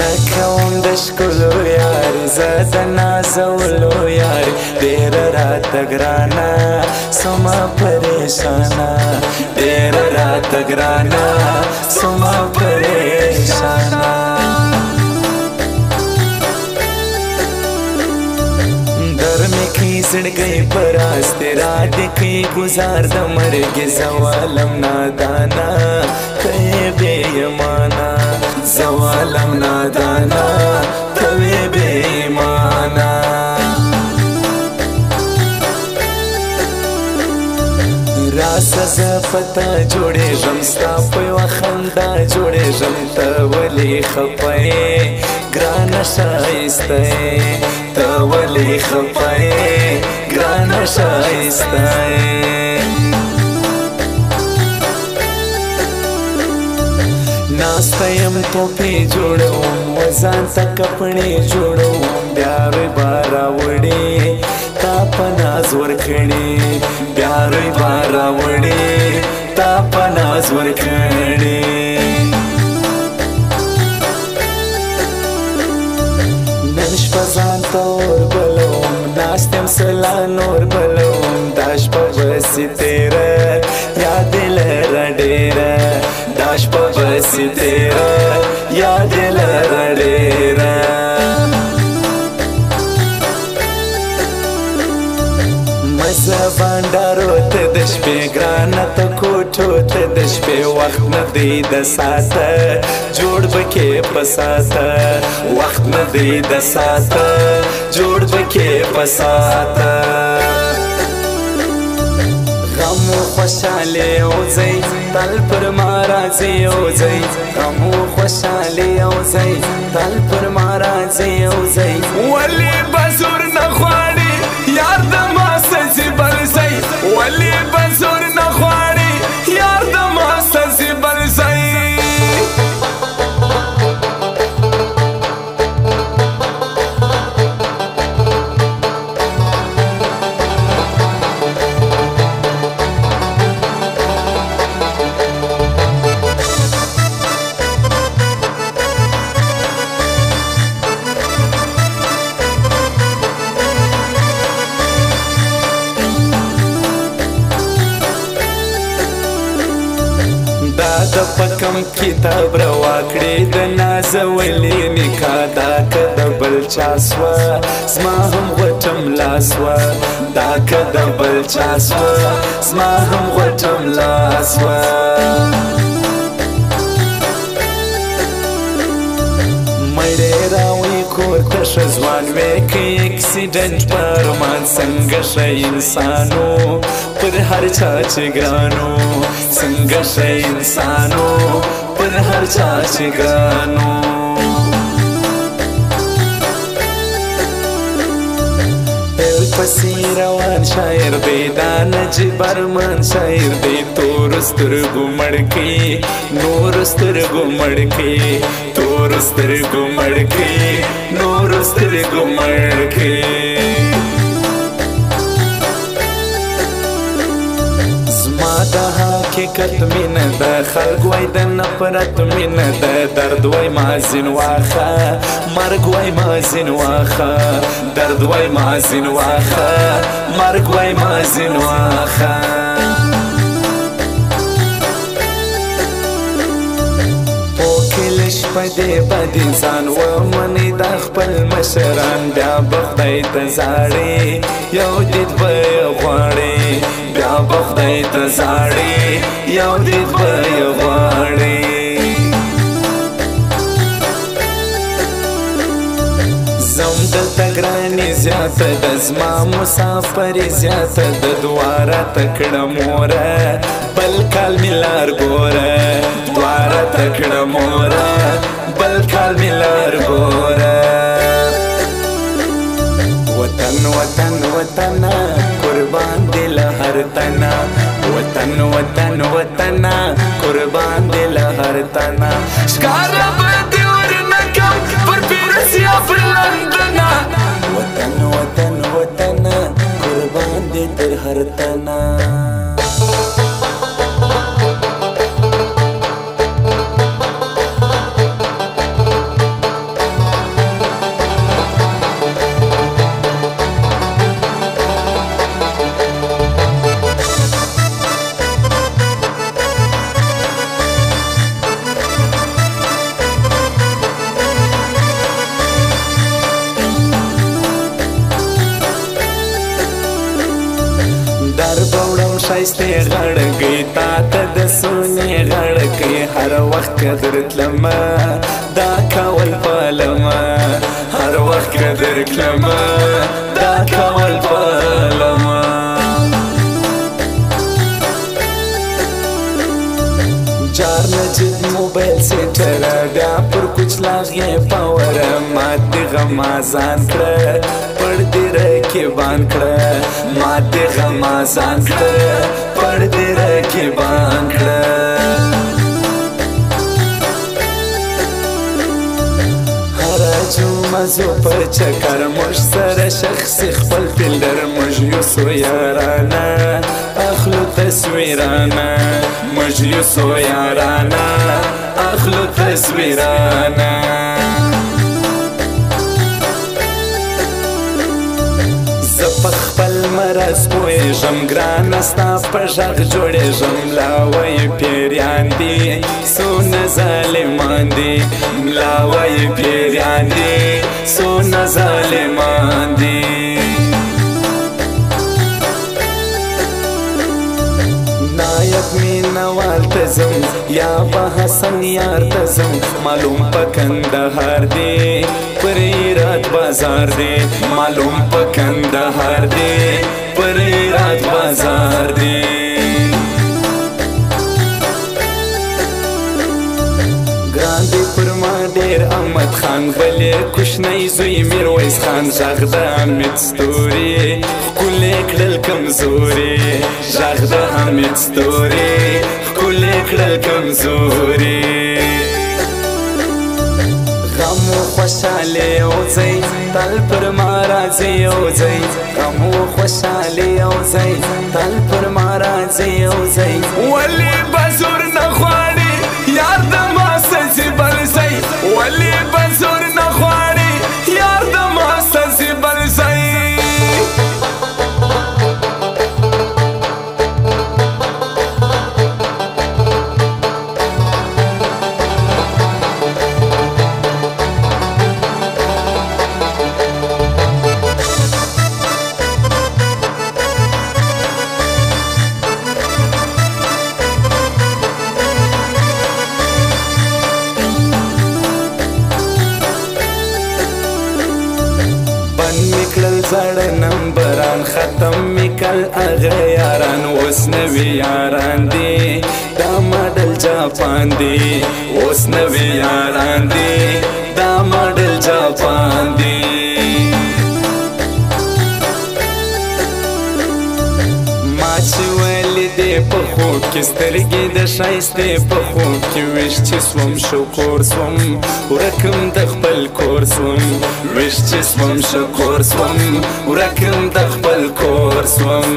کوم د ښکلو یاري زه د نازولو یاري ډېره راته ګرانه سومه پریشانه ډېره راته ګرانه سومه پریشانه زړګی پراس تیرا دکی گزار د مرګ زوالم نادانا ته بے ایمانا زوالم نادانا ته بے ایمانا راسه زه پتا جوړېږم ستا په یوه خندا جوړېږم ته ولې خفه یې ګرانه ښایسته یې ته ولې خفه یې ګرانه ښایسته یې ناسته یم توپې جوړوم و ځان ته کپړې جوړوم بیا روی به راوړې تا په ناز ورکړې بیا روی به راوړې تا په ناز ورکړې نن شپه ځان ته اور بلوم ناست یم سلا نور بلوم دا شپه بسې تېره یاد یې لره ډېره دا شپه بسې تېره یاد یې لره ډېره مزه بانډارو ته د شپې ګرانه ته کوټو ته د شپې وخت نه دی د ساته جوړ بکې په ساته وخت نه دی د ساته جوړ بکې په ساته غم و خوشحالي یوځای تل پر ما راځي یوځای غم و خوشحالي یوځای تل پر ما راځي یوځای ولې به زور نه غواړي یار د ما سزي برځي ولې به زور نه غواړي یار د ما سزي برځي د پکم کتاب روا کړې د نازولې نکاح دا که د بل چا سوه زما هم غوټه ملا سوه دا که د بل چا سوه زما هم غوټه ملا سوه مړې راوړي کور ته ښه ځوان وې که اکسیډنټ په رومان څنګه ښه انسانو پر هر چا چې ګرانو څنګه ښه انسانو پر هر چا چې ګرانو پسې روان شاعر دی دا نجیب ارمان شاعر دی تور سترګو مړکې نور سترګو مړکې تور سترګو مړکې نور سترګو مړکې زما د حقیقت مینه ده خلک وای د نفرت مینه ده درد وای مازین واخه مرګ وای مازین واخه درد وای مازین واخه مرګ وای مازین واخه په دې بدې ځان ومنې دا خپل مشران بیا به خدای ته زاړې یو دید به یې غواړې بیا به خدای ته زاړې یو دید به یې غواړې زم دلته ګرانې زیاته ده زما مسافري زیاته ده دواره ته کړه موره بل کال مې لار ګوره دواره ته کړه موره بل کال مې لار ګوره وطن وطن وطن قربان دې له هر تنه وطن وطن وطن قربان دې له هر تنه ښکاره به دې ورنه کم پر پیرس یا پر لندنه وطن وطن وطن قربان دې تر هر تنه شایسته غړګي تا ته د سونې غړګي هر وخت قدر تلمه دا کول پالمه هر وخت قدر کلمه دا کول پالمه جار نجد موبایل سیټر بیا پر کچھ لاغې پاور مات دی غمازان کړه پردې رقیبان کړه مات دی غمازان کړه پردې رقیبان کړه مزو پر چکر مش سر شخص خپل فیلډر مش یوسو یارانا اخلو تصویرانا مش یوسو یارانا اخلو تصویرانا زپخ خپل مرض پوهیږم ګرانه ستا په غږ جوړیږم ملاوی پیریان دي څونه ظالمان دي ملاوی پیریان دي څونه ظالمان دي نایب مینوال ته ځم یا به حسن یار ته ځم معلوم په کندهار دی پر ایرات بازار دی معلوم په کندهار دی پر ایرات بازار دی ګران دی پر ما ډېر احمد خان بلې کوشنی زوی میرویس خان غږ د حمید ستوري ښکلې کړل کمزوري غږ د حمید ستوري ښکلې کړل کمزوري غم و خوشحالی یوځای تل پر ما راځي یوځای غم و خوشحالی یوځای تل پر ما راځي یوځای ولې به زور نه غواړي یار د ما سزي برځي ولې به زور نه غواړي یار د ما سزي برځي زړه نمبران ختم میکل اغه یاران اوس نوی یاران دی دا ماډل جاپان دی اوس نوی یاران دی دا ماډل جاپان دی ما چې ویلې دی په خوب کې سترګې د ښایستې په خوب کې ویش چې سوم شکور سوم ورکم د خپل کور سوم ویش چې سوم شکور سوم ورکم د خپل کور سوم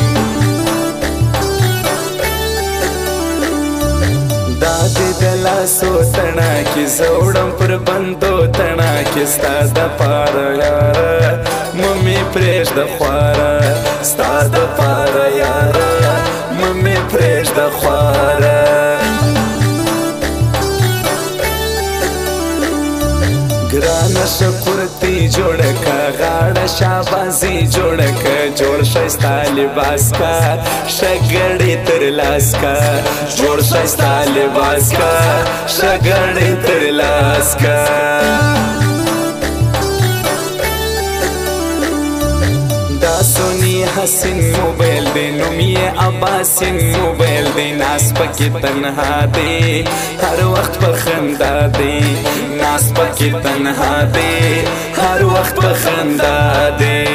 دا دې د لاسو تڼاکې زه وړم پر بندو تڼاکې ستا دپاره یاره ممې پرېږده خواره ستا دپاره یاره ممې پرېږده خواره ګرانه شکورتي جوړه که غاړه شابازي جوړه که جوړ ښایسته لباس که ښه تر لاس که جوړ ښایسته لباس که ښه تر لاس که دا سونی حسین موبایل دی نوم یې عباسین موبایل دی ناس پکې تنها دی هر وخت په خندا دی ناس پکې تنها دی هر وخت په خندا دی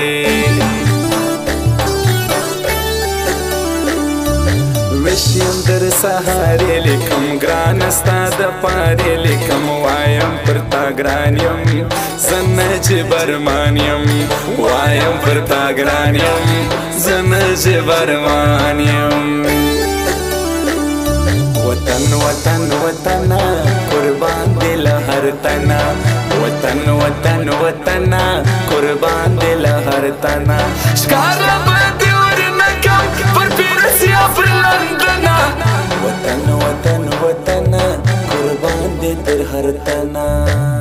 وشیم در سهارې لیکم ګرانه ستا دپارې لیکم وایم پر تا ګران یم زه نجیب ارمان یم وایم پر تا ګران یم زه نجیب ارمان یم وطن وطن وطنه قربان دی له هر تنه وطن وطن وطنه قربان دی له هر تنه ښکاره به دې ورنکم پر پیرس یا پر لندنه وطن وطن وطنه قربان دی تر هر تنه